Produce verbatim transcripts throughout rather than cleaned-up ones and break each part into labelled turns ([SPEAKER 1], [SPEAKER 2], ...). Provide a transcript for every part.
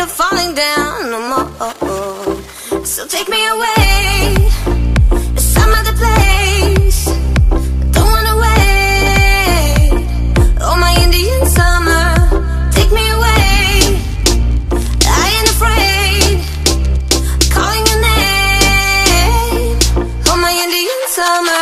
[SPEAKER 1] of falling down no more. So take me away to some other place. Don't wanna wait. Oh, my Indian summer, take me away. I ain't afraid, calling your name. Oh, my Indian summer.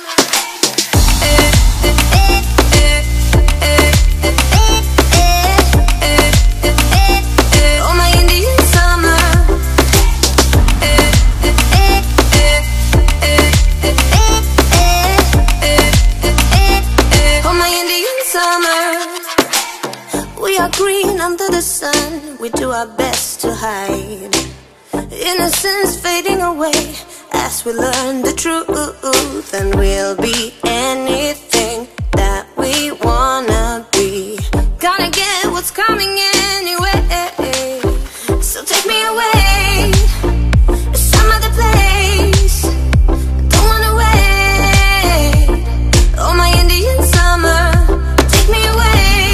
[SPEAKER 1] Green under the sun, we do our best to hide innocence fading away as we learn the truth. And we'll be anything that we wanna be. Gonna get what's coming anyway. So take me away to some other place. Don't wanna wait. Oh, my Indian summer, take me away.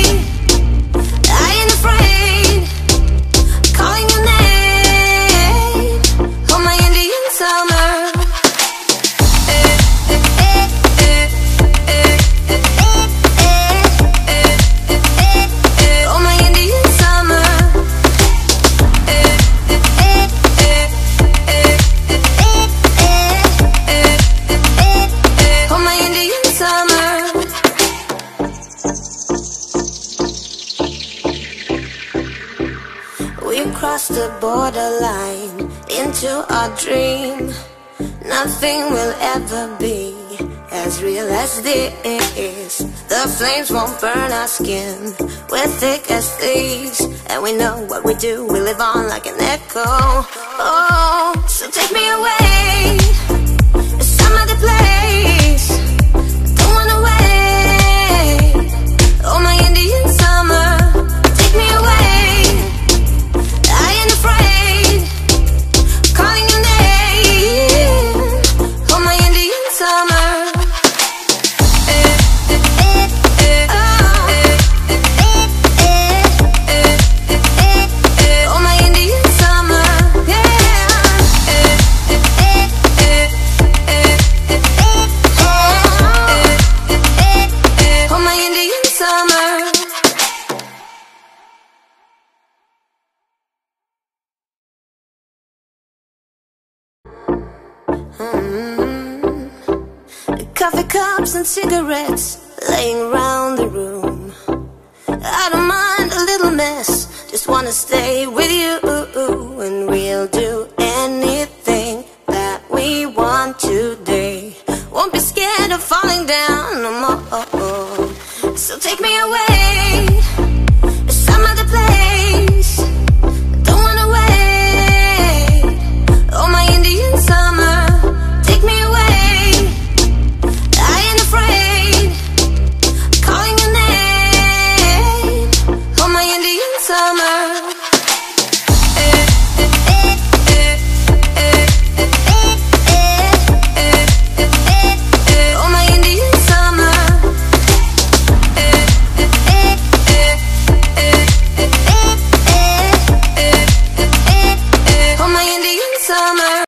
[SPEAKER 1] Cross the borderline into our dream. Nothing will ever be as real as this. The flames won't burn our skin. We're thick as thieves, and we know what we do. We live on like an echo. Oh, so take me away to some other place. Don't wanna wait. Oh, my Indian summer, take me away. Calling your name, oh, my Indian summer. Oh, my Indian summer, yeah. Oh, my Indian summer. Coffee cups and cigarettes laying around the room. I don't mind a little mess, just wanna stay with you. And we'll do anything that we want today. Won't be scared of falling down no more. So take me away